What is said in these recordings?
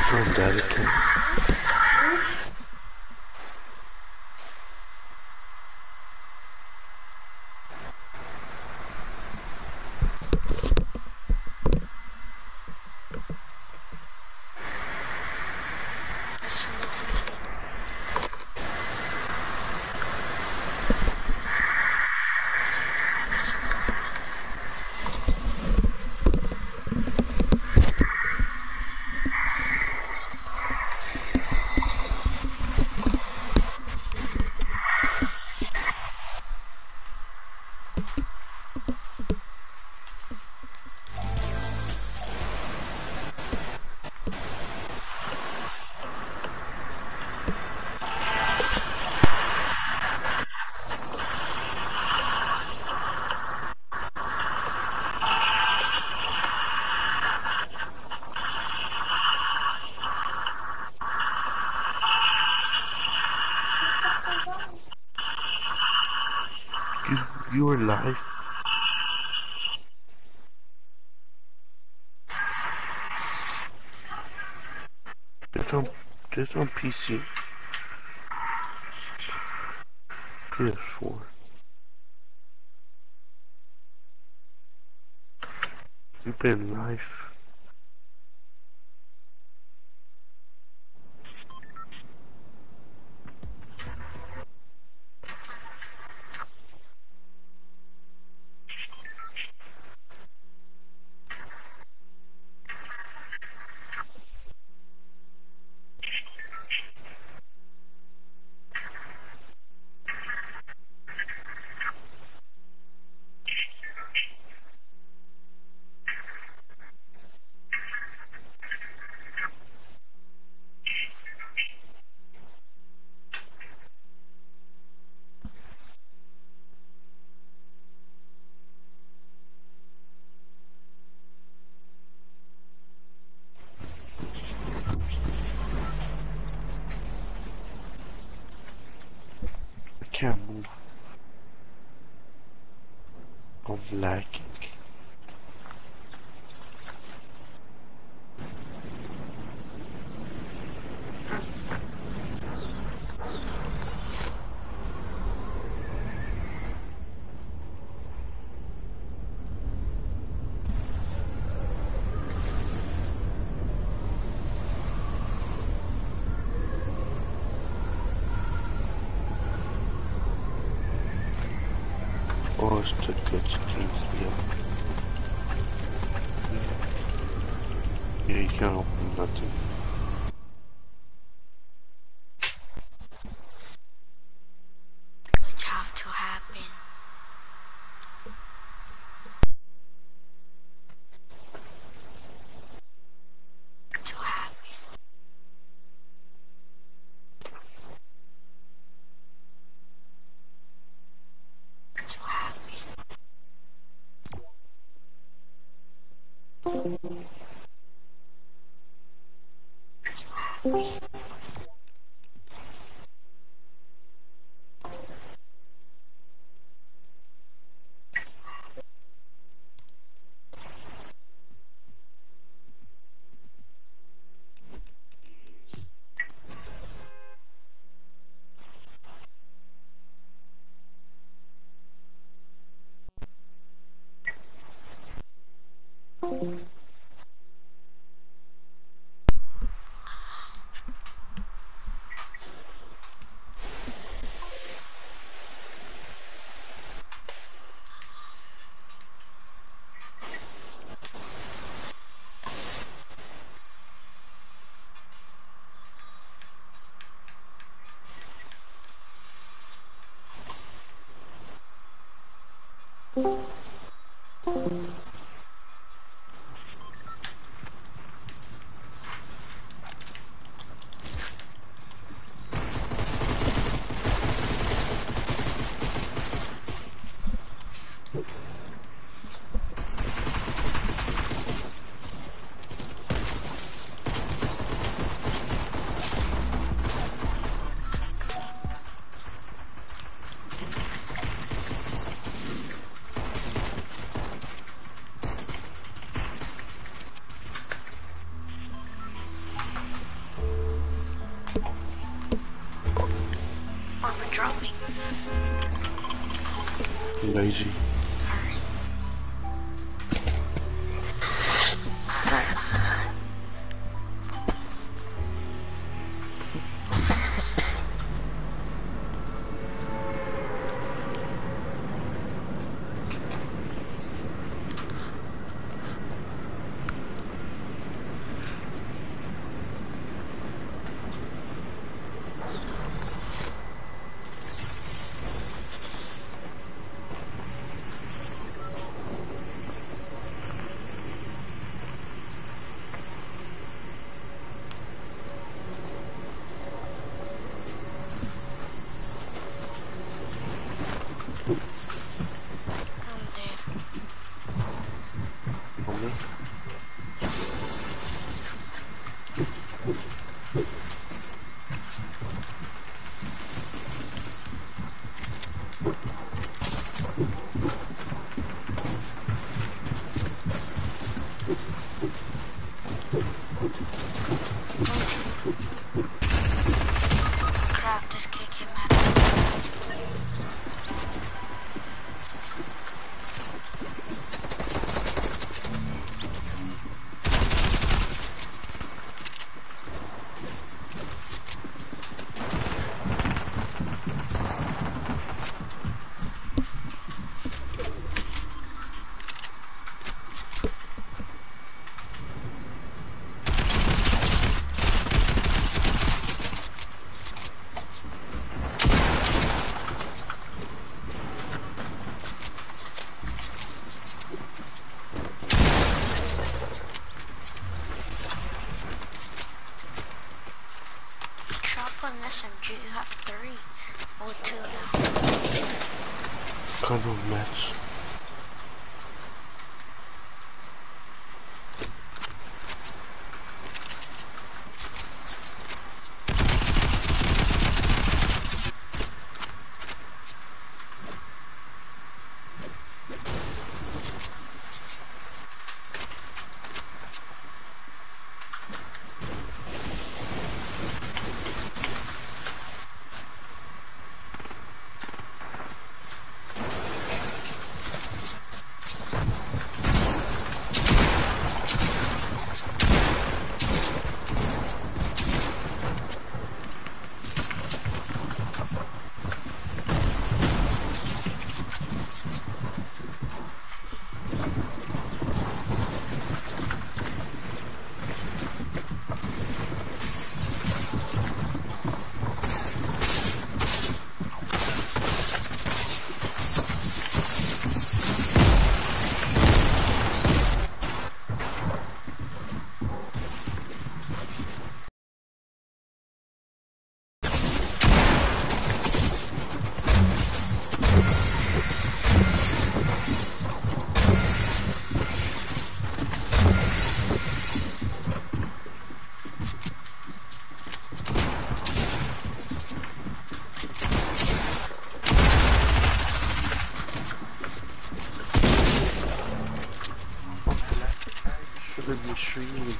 so delicate. You were live. Just on PC. PS4. You've been live. I can't move. I'm lagging. Oh, it's the good things, yeah. Yeah, you can't open nothing. Which have to happen. To happen. To happen. To happen. lazy. I'm dead. Only. Crap, this kick him out. Drop on SMG, you have 3. Or 2 now. Kind of match. Should be streaming.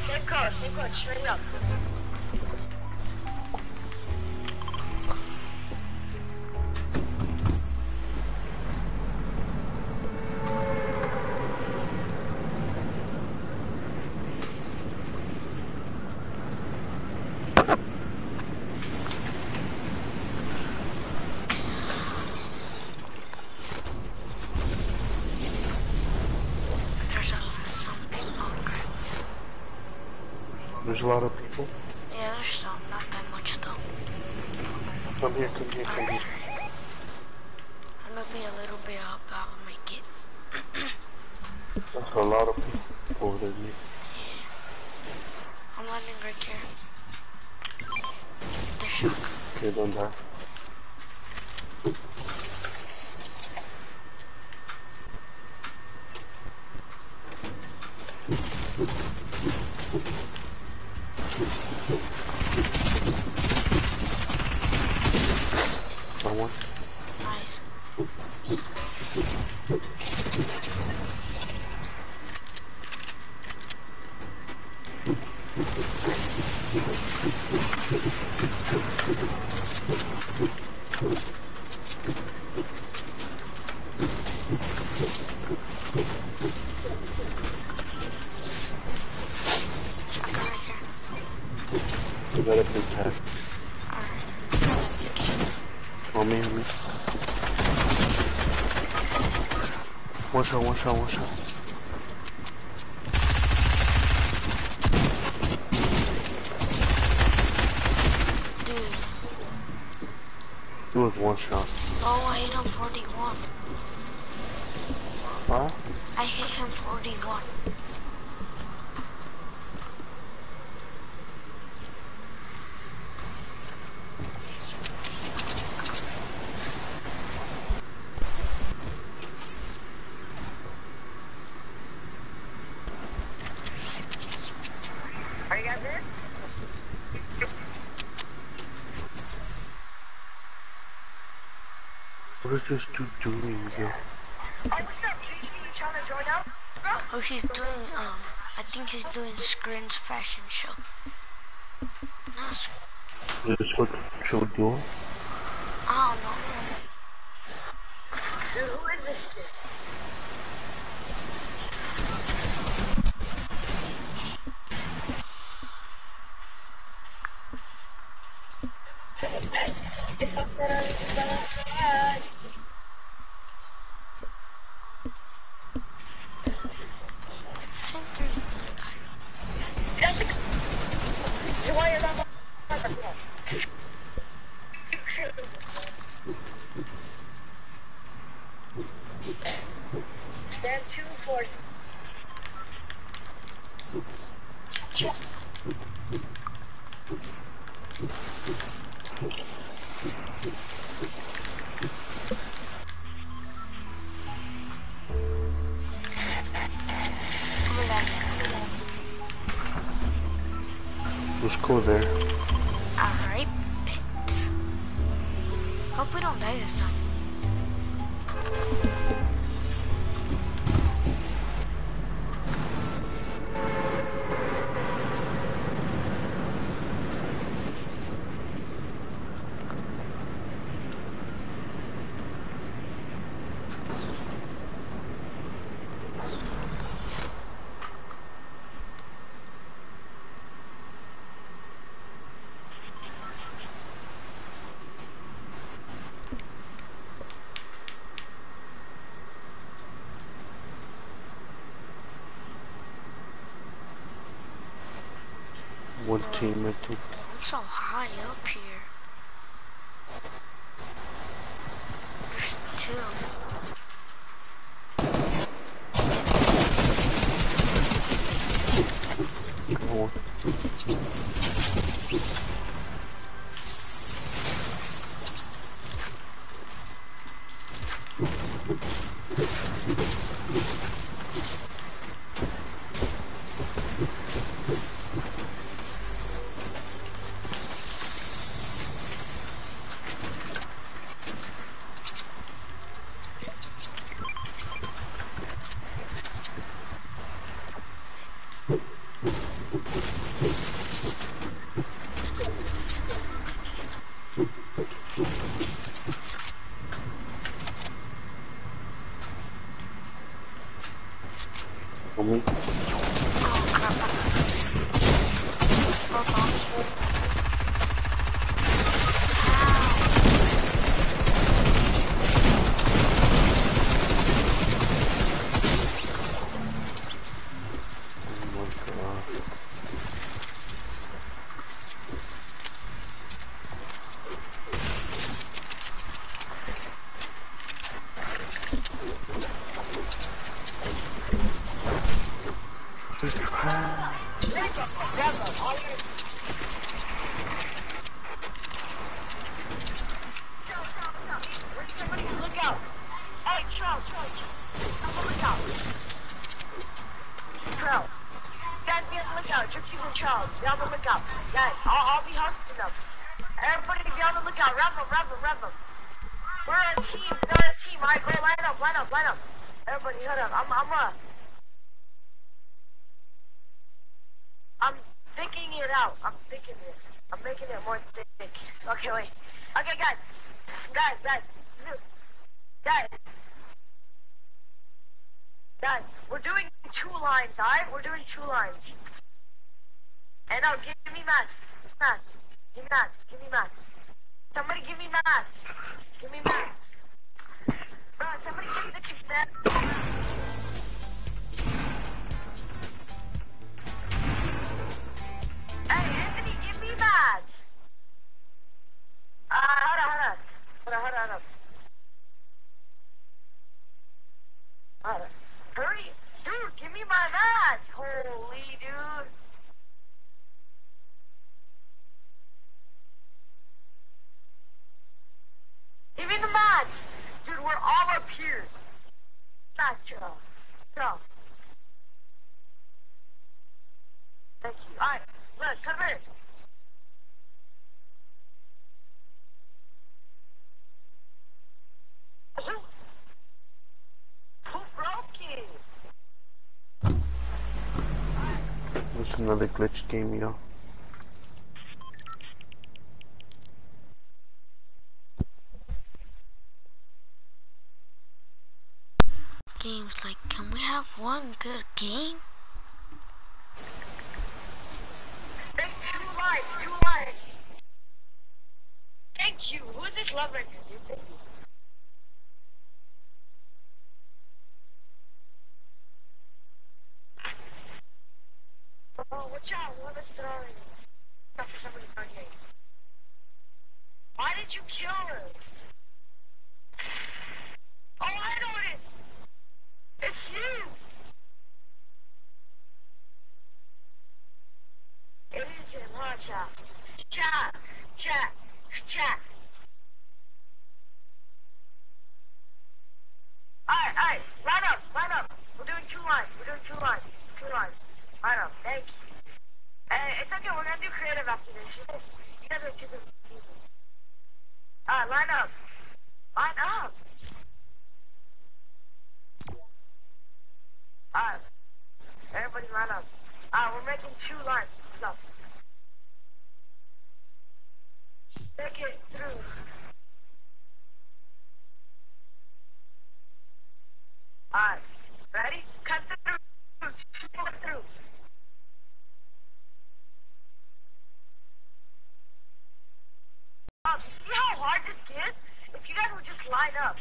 Same code, straight up. There's a lot of people. Yeah, there's some, not that much though. Come here, come here, come here. I'm gonna be a little bit up, I'll make it. That's a lot of people over there. I'm landing right here. They're shocked. Okay, don't die. One. Nice. Shotgun right here. You got a big tag. On me, on me. One shot, one shot, one shot. Dude. It was one shot. Oh, I hit him 41. Huh? I hit him 41. Are you guys in? What is this dude doing here? Oh, what's up? JG, you trying to join up? Oh, he's doing, I think he's doing Scrin's fashion show. Not Is this what you're doing? I don't know. Dude, who is this kid? Stand 2 force. Let's go there. Alright, bet. Hope we don't die this time. One team, I think. I'm so high up here. There's 2. Go on. For me. Oh crap. Both on. Oh my god. Somebody look out. Hey, Charles. Have a look out. Charles. Guys, be on the lookout. Gypsies and Charles. Be on the lookout. Guys, I'll be hosting them. Everybody be on the lookout. Rev them. We're a team. Alright, go line up. Everybody, hold up. I'm thinking it out. I'm making it more thick. Okay, wait. Okay, guys. Guys, we're doing 2 lines, alright? We're doing 2 lines. And now, give me mats. Give me mats. Somebody give me mats. Bro, somebody give me the command. Hey, Anthony, give me mats. Hold on. Hurry. Dude, give me my mats. Holy dude. Give me the mats. Dude, we're all up here. Mats, chill. Thank you. Alright, look, come here. Who broke it? There's another glitch game, yo. Games like, can we have one good game? Make 2 lines. Thank you. Who is this love record? Thank you. Oh, watch out. One is throwing. Not for somebody on games. Why did you kill her? Oh, I know it is. It's you. It is him, huh, chat? Chat. Alright. Line up. We're doing 2 lines. 2 lines. Line up. Thank you. Hey, it's okay. We're gonna do creative after this. You guys are too busy. Alright, line up. Alright. Everybody line up. Alright, we're making 2 lines. Let's go. Make it through. Alright. Ready? Cut through. Cut through. See how hard this is? If you guys would just line up.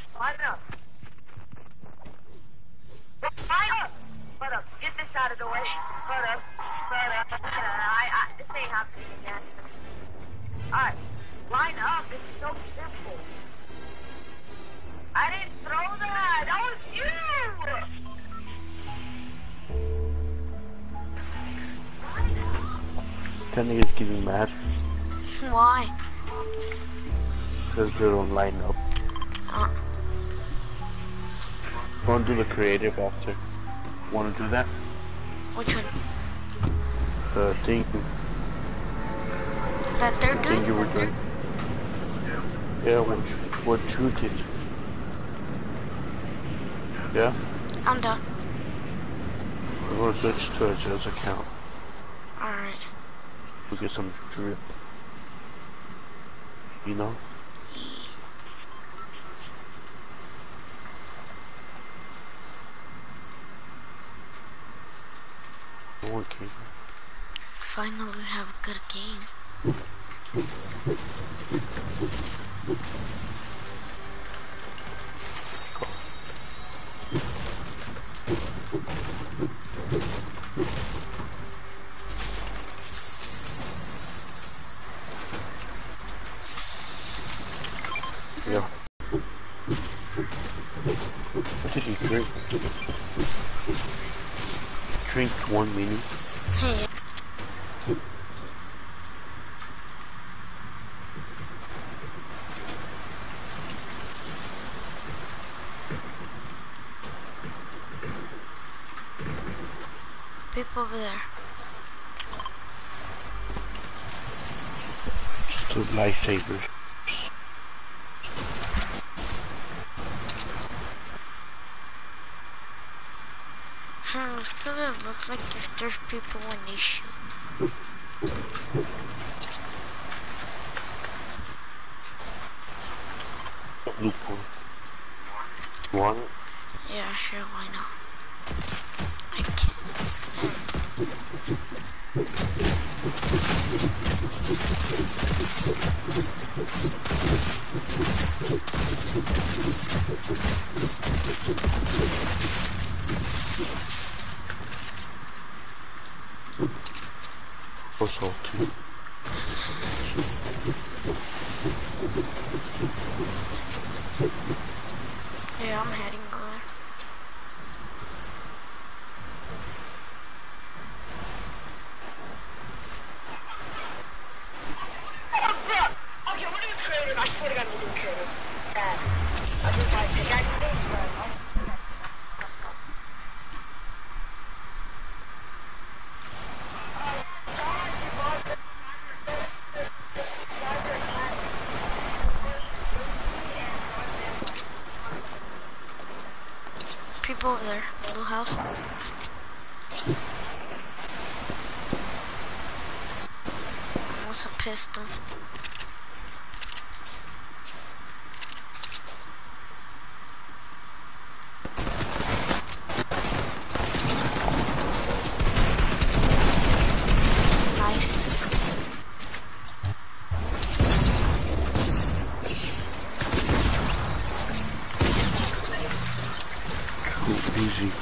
Hold up. Get this out of the way. Hold up. This ain't happening again. Alright. Line up. It's so simple. I didn't throw that. That was you. Ten is getting mad Why? because they don't line up. Wanna do the creative after? Wanna do that? Which one? The thing That they're doing? you were doing. Yeah, what you did. Yeah? I'm done. We're gonna switch to a Joe's account. Alright. We'll get some drip. You know? Okay. Finally have a good game. Yeah. What did you drink? Drink 1 mini. Hey. People over there. Just those lifesavers. Because it looks like if there's people when they shoot. Loophole. Want it? Yeah, sure, why not? I can't. Or salty. Yeah, I'm heading over there. Okay, we're doing creative. I swear to God, we're doing creative. I just like pickaxe things, but People over there. Blue house. Almost a pistol. Nice. Easy.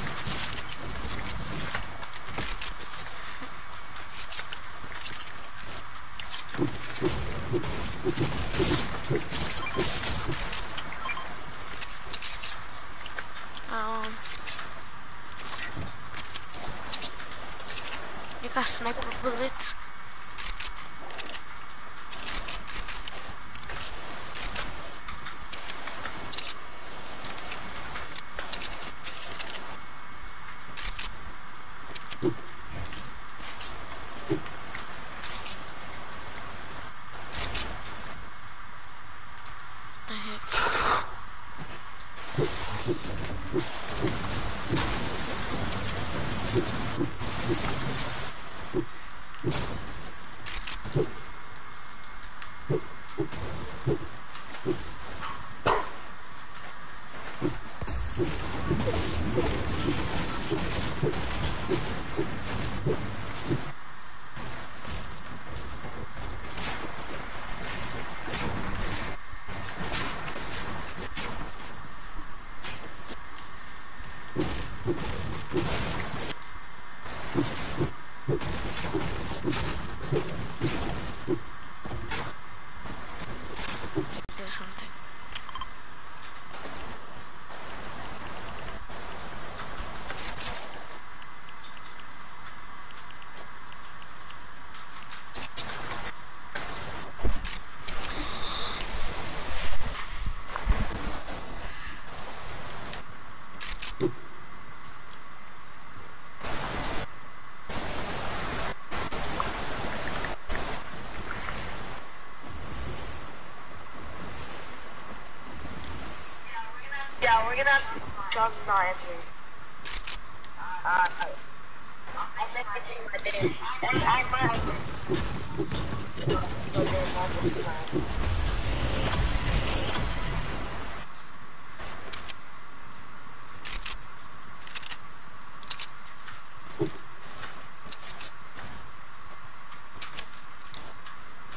You got sniper bullets. The heck? Do something. yeah, we're gonna have to John's not answering. I'm making my day. And I might.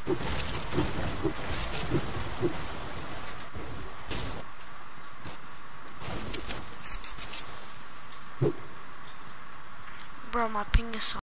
Bro, my ping is so